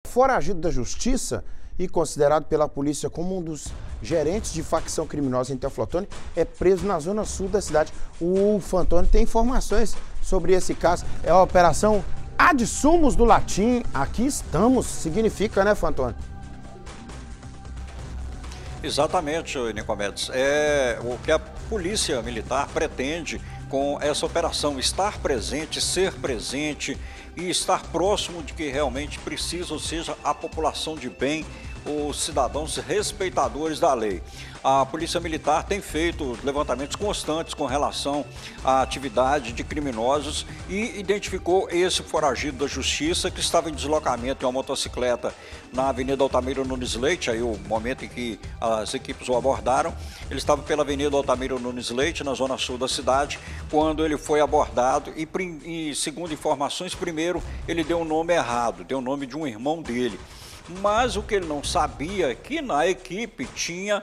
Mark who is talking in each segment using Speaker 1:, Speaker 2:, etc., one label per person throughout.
Speaker 1: Foragido da justiça e considerado pela polícia como um dos gerentes de facção criminosa em Teoflotone, é preso na zona sul da cidade. O Fantoni tem informações sobre esse caso. É a operação Ad Sumos do latim. Aqui estamos, significa, né, Fantoni?
Speaker 2: Exatamente, Nicomedes. É o que a Polícia Militar pretende com essa operação: estar presente, ser presente e estar próximo de que realmente precisa, ou seja, a população de bem, os cidadãos respeitadores da lei. A Polícia Militar tem feito levantamentos constantes com relação à atividade de criminosos e identificou esse foragido da justiça que estava em deslocamento em uma motocicleta na Avenida Altamiro Nunes Leite, aí o momento em que as equipes o abordaram. Ele estava pela Avenida Altamiro Nunes Leite, na zona sul da cidade, quando ele foi abordado e segundo informações, primeiro ele deu o nome errado, deu o nome de um irmão dele. Mas o que ele não sabia é que na equipe tinha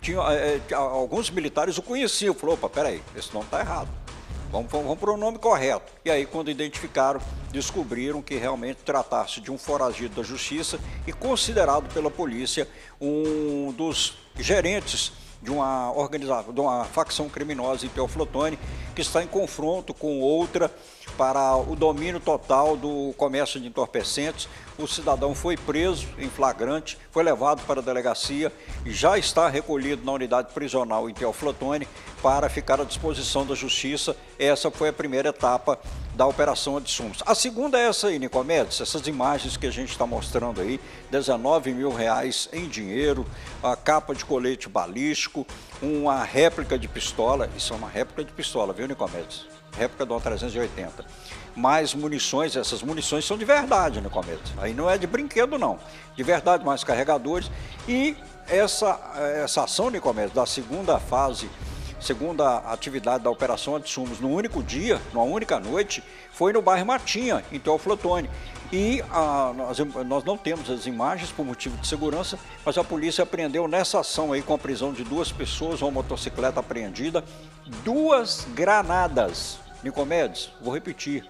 Speaker 2: alguns militares o conheciam. Falou: opa, peraí, esse nome está errado. Vamos para o nome correto. E aí, quando identificaram, descobriram que realmente tratasse de um foragido da justiça e considerado pela polícia um dos gerentes de uma organização, de uma facção criminosa em Teoflotone, que está em confronto com outra para o domínio total do comércio de entorpecentes. O cidadão foi preso em flagrante, foi levado para a delegacia e já está recolhido na unidade prisional em Teoflotone para ficar à disposição da justiça. Essa foi a primeira etapa da Operação Ad Sumos. A segunda é essa aí, Nicomedes, essas imagens que a gente está mostrando aí: R$19 mil em dinheiro, a capa de colete balístico, uma réplica de pistola. Isso é uma réplica de pistola, viu, Nicomedes? Réplica de uma 380. Mais munições, essas munições são de verdade, Nicomedes. Aí não é de brinquedo, não. De verdade, mais carregadores. E essa ação, Nicomedes, da segunda fase, segunda atividade da Operação Ad Sumos, no único dia, numa única noite, foi no bairro Matinha, em Teoflotone. E nós não temos as imagens por motivo de segurança, mas a polícia apreendeu nessa ação aí, com a prisão de 2 pessoas, uma motocicleta apreendida, 2 granadas. Nicomedes, vou repetir,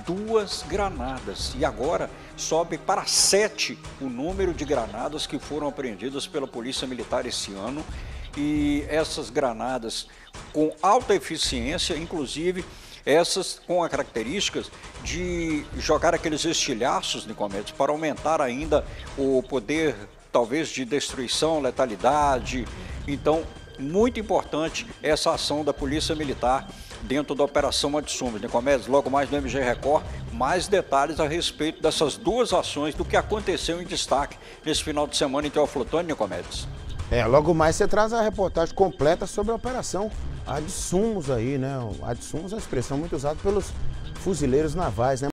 Speaker 2: 2 granadas. E agora sobe para 7 o número de granadas que foram apreendidas pela Polícia Militar esse ano. E essas granadas com alta eficiência, inclusive essas com as características de jogar aqueles estilhaços, Nicomedes, para aumentar ainda o poder, talvez, de destruição, letalidade. Então, muito importante essa ação da Polícia Militar dentro da Operação Ad Sumos, Nicomedes. Logo mais no MG Record, mais detalhes a respeito dessas 2 ações, do que aconteceu em destaque nesse final de semana em Teoflotone, Nicomedes.
Speaker 1: Logo mais você traz a reportagem completa sobre a Operação Ad Sumos aí, né? Ad Sumos é uma expressão muito usada pelos fuzileiros navais, né?